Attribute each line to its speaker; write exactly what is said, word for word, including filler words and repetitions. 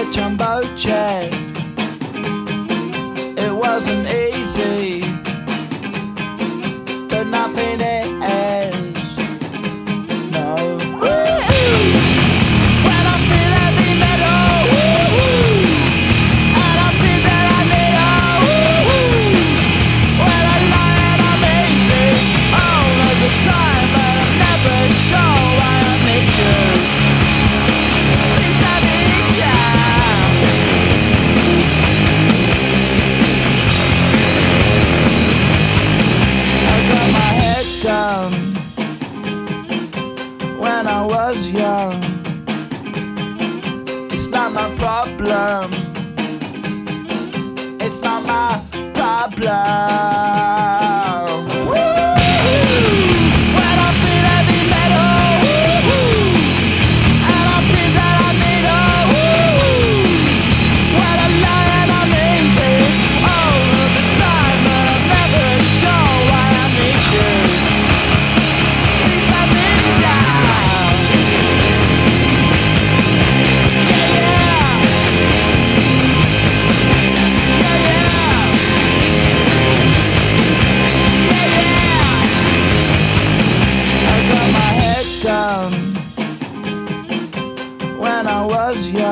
Speaker 1: jumbo jet. It wasn't easy, but nothing is. No. When I feel heavy metal, and I feel that I need a when I lie and I'm easy all of the time, but I'm never sure why I need you. Please I need you. I got my head down when I was young. It's not my problem. It's not my problem. When I feel heavy metal, and I feel that I need a when I lie and I'm easy all of the time, but I'm never sure why I need you. Please I need you. Yeah, yeah. Yeah, yeah. Yeah, yeah. I got my head down when I was young.